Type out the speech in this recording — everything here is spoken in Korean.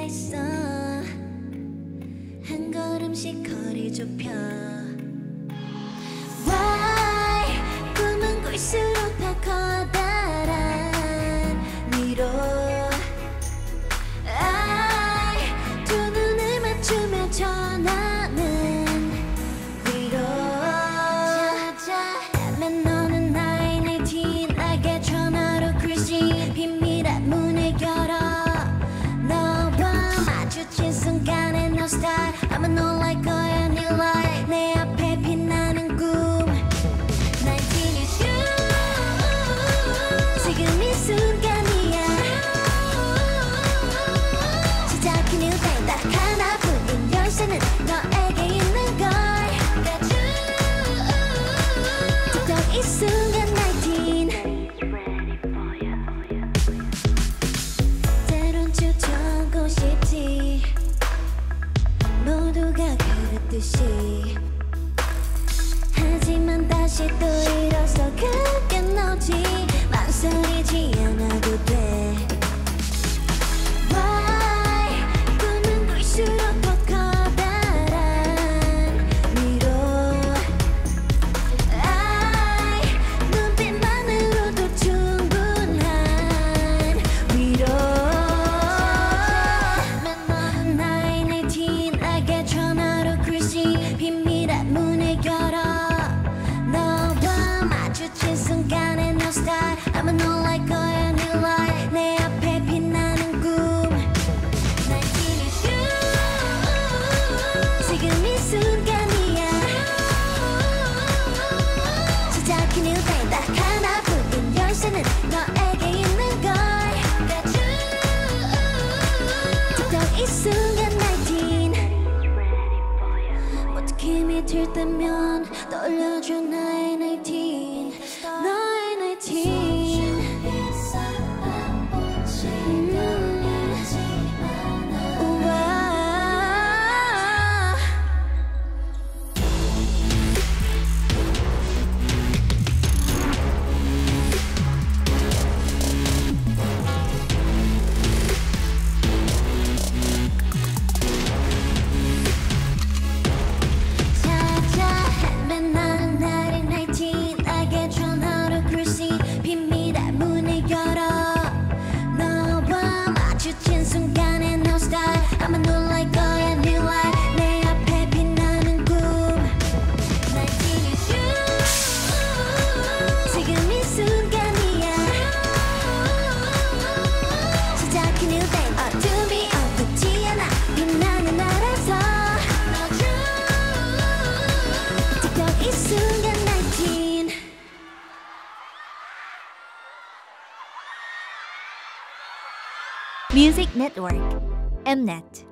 있어. 한 걸음씩 거리 좁혀. Why 꿈은 꿀수록 더 커다란 위로. I 두 눈을 맞추며 전하는 위로. 찾아내면 너는 나의 나이틴. 나에게 전화로 글씨 비밀의 문을 열어. 너와 마주친 순간에 no style. 아마 놀랄 거야 네 light. 내 앞에 빛나는 꿈. 19 is you. 지금 이 순간이야. 시작해 new day. 딱 하나뿐인 열쇠는 너에게 있는 걸. Got you. 틱톡 이 순간 19. 때론 추천하고 싶지. 모두가 그랬듯이. 하지만 다시 또 일어서 크게 나오지. 망설이지 않아도 돼. Why 꿈은 꿀수록 더 커다란 위로. I 눈빛만으로도 충분한 위로. 너는 나의 나이틴. 나에게 전화로 글씨 비밀의 문을 열어. 너와 마주친 순간에 no style. 아마 놀랄 거야 new light. 내 앞에 빛나는 꿈. 19 is you. 지금 이 순간이야. 시작해 new day. 딱 하나뿐인 열쇠는 너에게 있는 걸. Got you. 틱톡 이 순간 19. 어떻게 밑을 때면 떠올려줘 나의 19. 너의 19. 우와. 찾아 헤맨 나는 나의 19. 나에게 전화로 글씨 비밀의 문을 열어. 너와 마주친 순간에 no style. 아마 놀랄 거야 new light. 내 앞에 빛나는 꿈. 19 is you. 지금 이 순간이야. 시작해 new day. 어둠이 어둡지 않아. 빛나는 날에서 넣어줘. 틱톡 이 순간 19. Music Network, Mnet.